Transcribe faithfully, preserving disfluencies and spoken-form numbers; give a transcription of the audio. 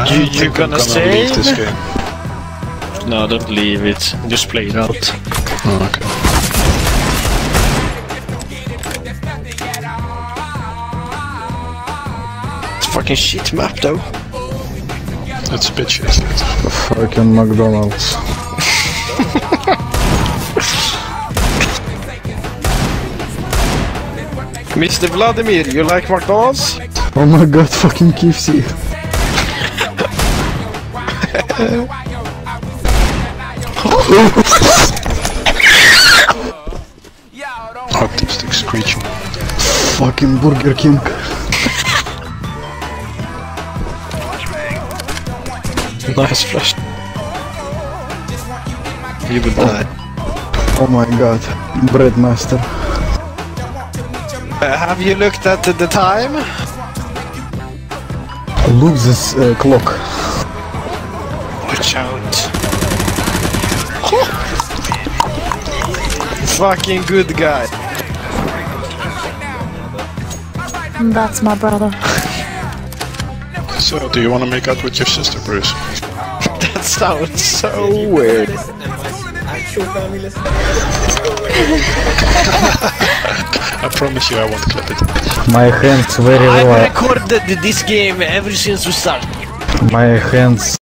You, you gonna, gonna save? leave this game. No, don't leave it. Just play it out. Oh, okay. It's a fucking shit map though. It's a bit shit. Fucking McDonald's. Mister Vladimir, you like McDonald's? Oh my god, fucking K F C. Artistic screeching. Fucking Burger King. Nice flash. You will die. Oh my god, Breadmaster. Uh, have you looked at the, the time? Look this uh, clock. Watch out. Fucking good guy. That's my brother. So, do you want to make out with your sister, Bruce? That sounds so weird. I promise you I won't clip it. My hands very I've low. recorded this game ever since we started. My hands